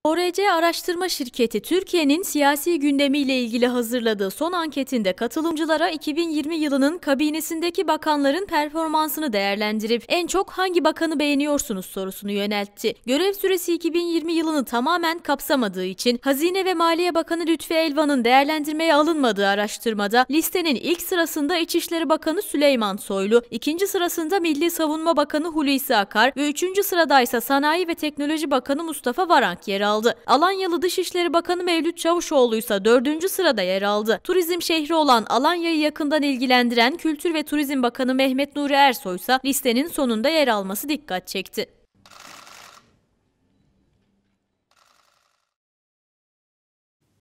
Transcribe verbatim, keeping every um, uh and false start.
O R C Araştırma Şirketi, Türkiye'nin siyasi gündemiyle ilgili hazırladığı son anketinde katılımcılara iki bin yirmi yılının kabinesindeki bakanların performansını değerlendirip en çok hangi bakanı beğeniyorsunuz sorusunu yöneltti. Görev süresi iki bin yirmi yılını tamamen kapsamadığı için Hazine ve Maliye Bakanı Lütfi Elvan'ın değerlendirmeye alınmadığı araştırmada listenin ilk sırasında İçişleri Bakanı Süleyman Soylu, ikinci sırasında Milli Savunma Bakanı Hulusi Akar ve üçüncü sıradaysa Sanayi ve Teknoloji Bakanı Mustafa Varank yer aldı. aldı. Alanyalı Dışişleri Bakanı Mevlüt Çavuşoğlu ise dördüncü sırada yer aldı. Turizm şehri olan Alanya'yı yakından ilgilendiren Kültür ve Turizm Bakanı Mehmet Nuri Ersoy ise listenin sonunda yer alması dikkat çekti.